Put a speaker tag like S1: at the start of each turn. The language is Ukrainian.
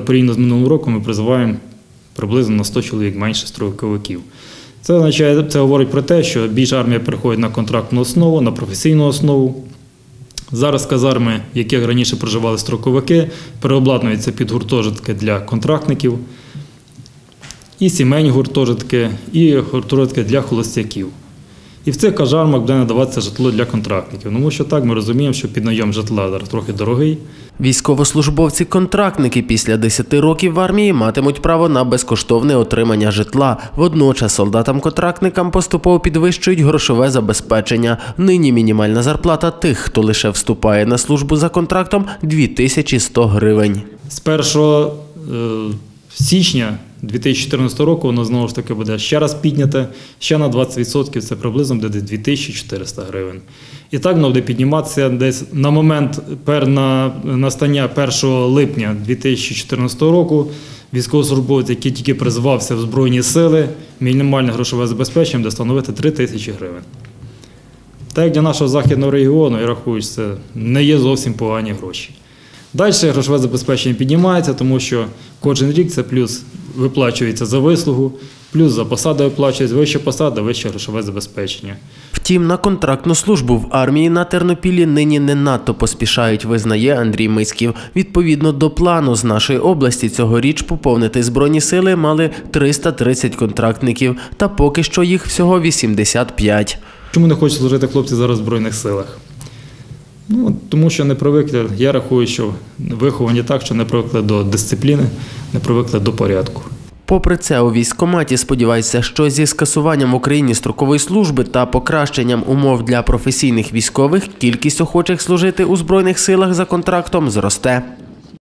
S1: порівняно з минулим роком ми призиваємо приблизно на 100 чоловік менше строковиків. Це говорить про те, що більше армія переходить на контрактну основу, на професійну основу. Зараз казарми, в яких раніше проживали строковики, переобладнуються під гуртожитки для контрактників, і сімейні гуртожитки, і гуртожитки для холостяків. І в цих казармах буде надаватися житло для контрактників. Тому що так, ми розуміємо, що піднайом житла зараз трохи дорогий.
S2: Військовослужбовці-контрактники після 10 років в армії матимуть право на безкоштовне отримання житла. Водночас солдатам-контрактникам поступово підвищують грошове забезпечення. Нині мінімальна зарплата тих, хто лише вступає на службу за контрактом – 2100 гривень.
S1: З 1 січня 2014 року воно знову ж таки буде ще раз підняте, ще на 20%, це приблизно буде 2400 гривень. І так воно буде підніматися десь на момент настання 1 липня 2014 року. Військовослужбовець, який тільки призвався в Збройні сили, мінімальне грошове забезпечення буде становити 3000 гривень. Так як для нашого західного регіону, я рахую, що це не є зовсім погані гроші. Далі грошове забезпечення піднімається, тому що кожен рік це плюс виплачується за вислугу, плюс за посаду виплачується, вища посада, вище грошове забезпечення.
S2: Втім, на контрактну службу в армії на Тернопілі нині не надто поспішають, визнає Андрій Миськів. Відповідно до плану з нашої області цьогоріч поповнити Збройні сили мали 330 контрактників, та поки що їх всього 85.
S1: Чому не хочуть служити хлопці зараз в Збройних силах? Тому що не привикли, я рахую, що виховані так, що не привикли до дисципліни, не привикли до порядку.
S2: Попри це, у військкоматі сподіваються, що зі скасуванням в Україні строкової служби та покращенням умов для професійних військових кількість охочих служити у Збройних силах за контрактом зросте.